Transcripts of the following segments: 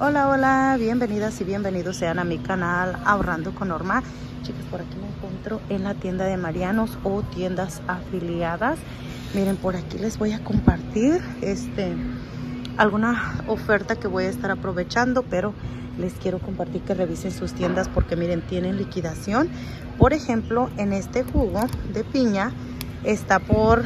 Hola, hola, bienvenidas y bienvenidos sean a mi canal Ahorrando con Norma. Chicas, por aquí me encuentro en la tienda de Marianos o tiendas afiliadas. Miren, por aquí les voy a compartir alguna oferta que voy a estar aprovechando, pero les quiero compartir que revisen sus tiendas porque miren, tienen liquidación. Por ejemplo, en este jugo de piña está por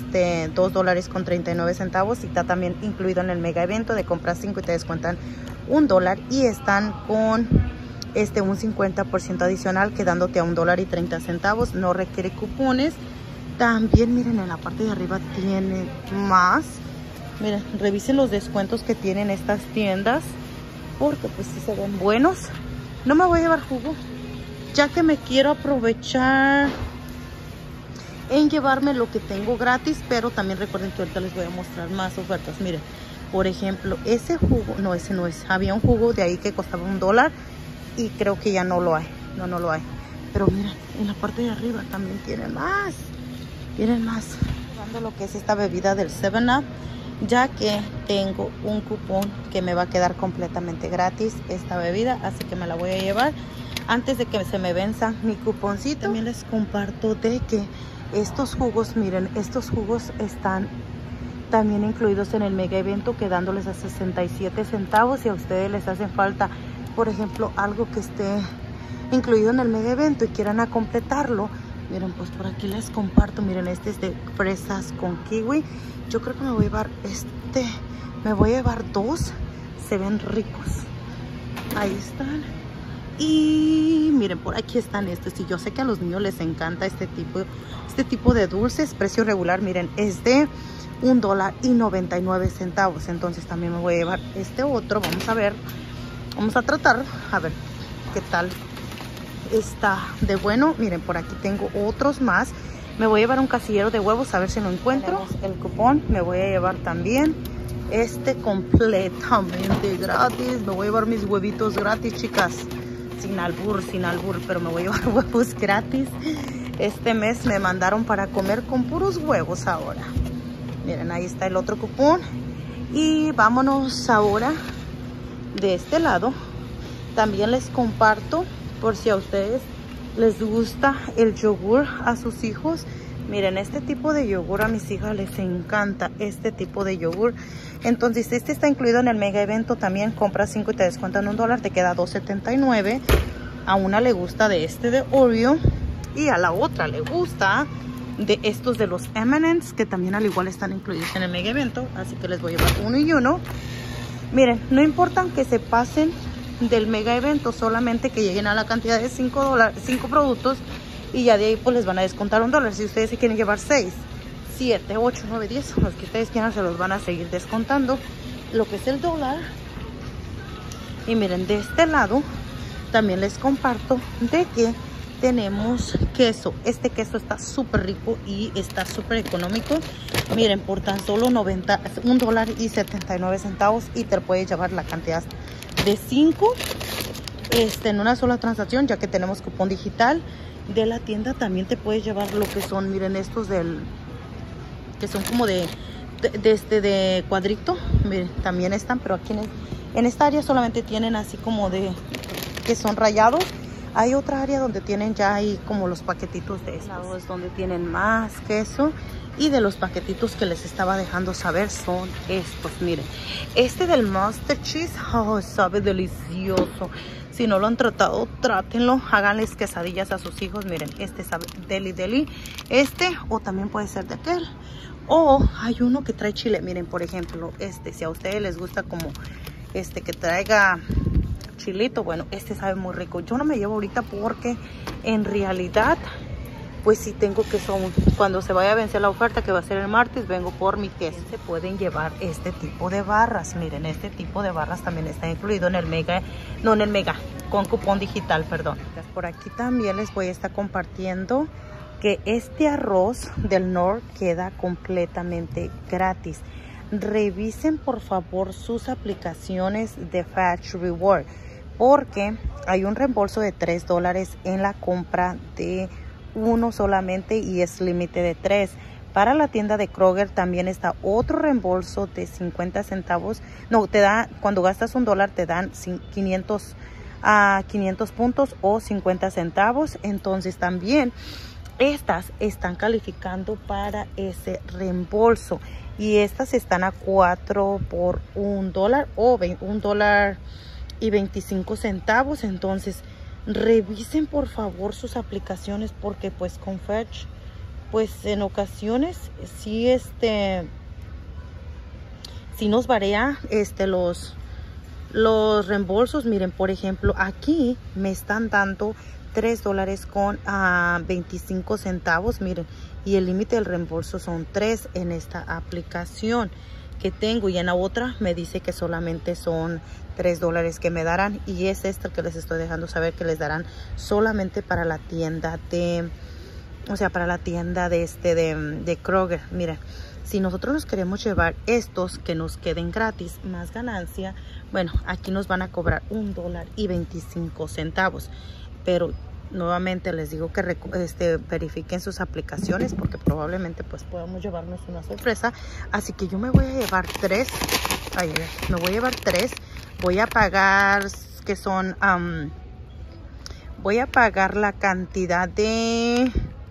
$2.39 y está también incluido en el mega evento de comprar 5 y te descuentan $1 y están con un 50% adicional quedándote a $1.30. No requiere cupones. También miren, en la parte de arriba tiene más. Miren, revisen los descuentos que tienen estas tiendas porque pues sí se ven buenos. No me voy a llevar jugo ya que me quiero aprovechar en llevarme lo que tengo gratis, pero también recuerden que ahorita les voy a mostrar más ofertas. Miren, por ejemplo, ese jugo, no, ese no es, había un jugo de ahí que costaba $1 y creo que ya no lo hay, no lo hay. Pero miren, en la parte de arriba también tienen más, dando lo que es esta bebida del 7-Up, ya que tengo un cupón que me va a quedar completamente gratis esta bebida, así que me la voy a llevar antes de que se me venza mi cuponcito. También les comparto de que estos jugos, miren, estos jugos están también incluidos en el mega evento, quedándoles a 67 centavos. Si a ustedes les hacen falta, por ejemplo, algo que esté incluido en el mega evento y quieran a completarlo, miren, pues por aquí les comparto. Miren, este es de fresas con kiwi. Yo creo que me voy a llevar me voy a llevar dos. Se ven ricos. Ahí están. Y miren, por aquí están estos. Y yo sé que a los niños les encanta este tipo de dulces. Precio regular, miren, es de $1.99. Entonces también me voy a llevar este otro. Vamos a ver, vamos a tratar a ver qué tal está de bueno. Miren, por aquí tengo otros más. Me voy a llevar un casillero de huevos, a ver si lo encuentro. Tenemos el cupón. Me voy a llevar también completamente gratis. Me voy a llevar mis huevitos gratis, chicas. Sin albur, pero me voy a llevar huevos gratis. Este mes me mandaron para comer con puros huevos ahora. Miren, ahí está el otro cupón. Y vámonos ahora de este lado. También les comparto, por si a ustedes les gusta el yogur a sus hijos. Miren, este tipo de yogur a mis hijas les encanta, este tipo de yogur. Entonces, este está incluido en el mega evento también. Compras 5 y te descuentan $1, te queda $2.79. A una le gusta de de Oreo y a la otra le gusta de estos de los M&M's, que también al igual están incluidos en el mega evento. Así que les voy a llevar uno y uno. Miren, no importa que se pasen del mega evento, solamente que lleguen a la cantidad de 5 productos y ya de ahí pues les van a descontar $1. Si ustedes se quieren llevar 6, 7, 8, 9, 10, los que ustedes quieran, se los van a seguir descontando lo que es el $1. Y miren, de este lado también les comparto de que tenemos queso. Este queso está súper rico y está súper económico. Miren, por tan solo $1.79 y te puedes llevar la cantidad de 5 en una sola transacción, ya que tenemos cupón digital de la tienda. También te puedes llevar lo que son, miren, estos que son como de cuadrito. Miren, también están, pero aquí en esta área solamente tienen así como que son rayados. Hay otra área donde tienen ya ahí como los paquetitos de estos, es donde tienen más queso. Y de los paquetitos que les estaba dejando saber son estos. Miren, este del Master Cheese, sabe delicioso. Si no lo han tratado, trátenlo. Háganles quesadillas a sus hijos. Miren, este sabe deli. O también puede ser de aquel. O hay uno que trae chile. Miren, por ejemplo, si a ustedes les gusta como que traiga chilito, bueno, sabe muy rico. Yo no me llevo ahorita porque en realidad pues sí tengo queso aún. Cuando se vaya a vencer la oferta, que va a ser el martes, vengo por mi queso. Se pueden llevar este tipo de barras. Miren, este tipo de barras también está incluido en el mega, con cupón digital, perdón. Por aquí también les voy a estar compartiendo que este arroz del Nord queda completamente gratis. Revisen por favor sus aplicaciones de Fetch Reward, porque hay un reembolso de $3 en la compra de uno solamente y es límite de 3. Para la tienda de Kroger también está otro reembolso de 50 centavos. No, te da, cuando gastas $1 te dan 500 puntos o 50 centavos. Entonces también estas están calificando para ese reembolso. Y estas están a 4 por $1 o $1.25. Entonces revisen por favor sus aplicaciones, porque pues con Fetch pues en ocasiones sí sí nos varía los reembolsos. Miren, por ejemplo, aquí me están dando $3 con 25 centavos, miren, y el límite del reembolso son 3 en esta aplicación que tengo, y en la otra me dice que solamente son $3 que me darán, y es esta que les estoy dejando saber que les darán solamente para la tienda de, o sea, para la tienda de Kroger. Miren, si nosotros nos queremos llevar estos que nos queden gratis más ganancia, bueno, aquí nos van a cobrar $1.25, pero nuevamente les digo que verifiquen sus aplicaciones, porque probablemente pues podamos llevarnos una sorpresa. Así que yo me voy a llevar 3. Me voy a llevar 3. Voy a pagar, que son, voy a pagar la cantidad de,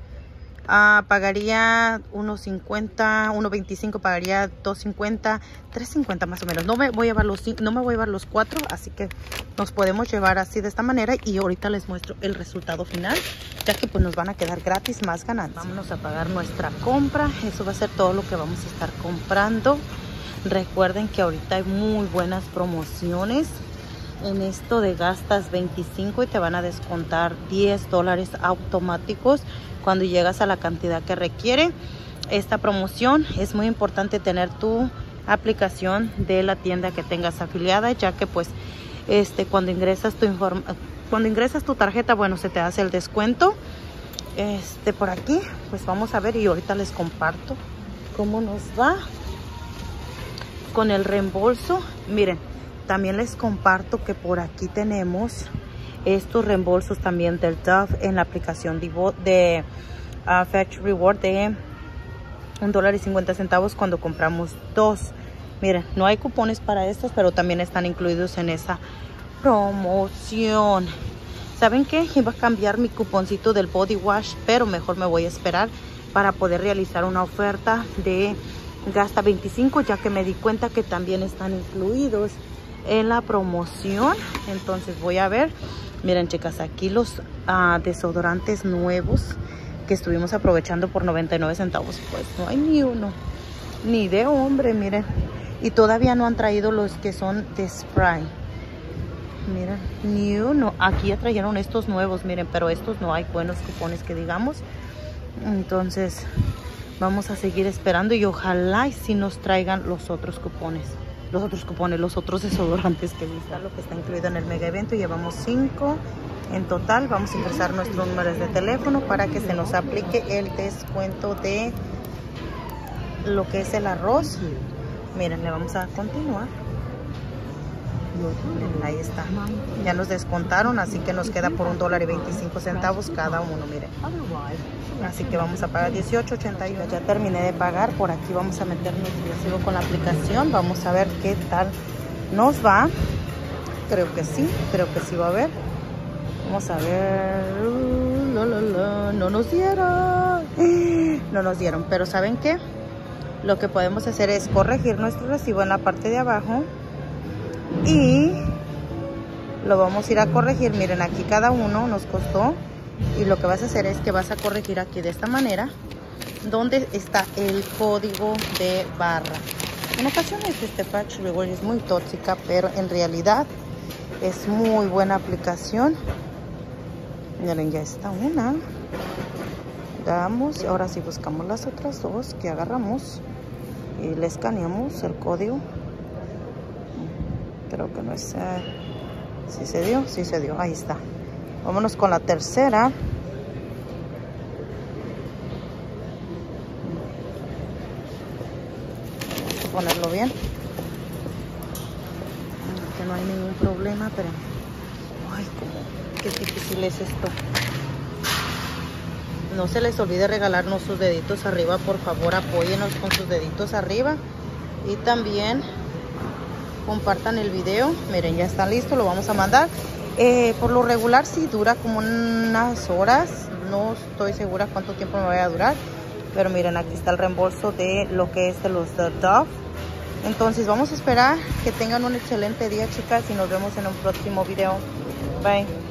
pagaría $1.50, $1.25, pagaría $2.50, $3.50 más o menos. No me voy a llevar los 4, así que nos podemos llevar así de esta manera, y ahorita les muestro el resultado final, ya que pues nos van a quedar gratis más ganancias. Vámonos a pagar nuestra compra. Eso va a ser todo lo que vamos a estar comprando. Recuerden que ahorita hay muy buenas promociones en esto de gastas 25 y te van a descontar $10 automáticos cuando llegas a la cantidad que requiere esta promoción. Es muy importante tener tu aplicación de la tienda que tengas afiliada, ya que pues cuando ingresas tu tarjeta, bueno, se te hace el descuento. Por aquí pues vamos a ver, y ahorita les comparto cómo nos va con el reembolso. Miren, también les comparto que por aquí tenemos estos reembolsos también del Dove en la aplicación de Fetch Reward de $1.50 cuando compramos 2. Miren, no hay cupones para estos, pero también están incluidos en esa promoción. ¿Saben qué? Iba a cambiar mi cuponcito del body wash, pero mejor me voy a esperar para poder realizar una oferta de gasta 25, ya que me di cuenta que también están incluidos en la promoción. Entonces voy a ver. Miren, chicas, aquí los desodorantes nuevos que estuvimos aprovechando por 99 centavos, pues no hay ni uno, ni de hombre, miren. Y todavía no han traído los que son de spray. Miren, ni uno. Aquí ya trajeron estos nuevos, miren, pero estos no hay buenos cupones que digamos. Entonces vamos a seguir esperando, y ojalá y si nos traigan los otros cupones, los otros desodorantes que está lo que está incluido en el mega evento. Llevamos 5 en total. Vamos a ingresar nuestros números de teléfono para que se nos aplique el descuento de lo que es el arroz. Miren, le vamos a continuar. Miren, ahí está, ya nos descontaron, así que nos queda por $1.25 cada uno. Miren, así que vamos a pagar $18.81. Ya terminé de pagar. Por aquí vamos a meternos, yo sigo con la aplicación. Vamos a ver qué tal nos va. Creo que sí va a ver. Vamos a ver. No nos dieron, pero ¿saben qué? Lo que podemos hacer es corregir nuestro recibo en la parte de abajo, y lo vamos a ir a corregir. Miren, aquí cada uno nos costó, y lo que vas a hacer es que vas a corregir aquí de esta manera, donde está el código de barra. En ocasiones Fetch Reward es muy tóxica, pero en realidad es muy buena aplicación. Miren, ya está una. Damos, y ahora sí buscamos las otras dos que agarramos y le escaneamos el código. Creo que no es... ¿sí se dio? Sí se dio, ahí está. Vámonos con la tercera. Vamos a ponerlo bien, que no hay ningún problema, pero... ay, qué difícil es esto. No se les olvide regalarnos sus deditos arriba, por favor, apóyenos con sus deditos arriba. Y también compartan el video. Miren, ya está listo, lo vamos a mandar. Por lo regular sí dura como unas horas. No estoy segura cuánto tiempo me vaya a durar. Pero miren, aquí está el reembolso de lo que es de los Dove. Entonces vamos a esperar que tengan un excelente día, chicas, y nos vemos en un próximo video. Bye.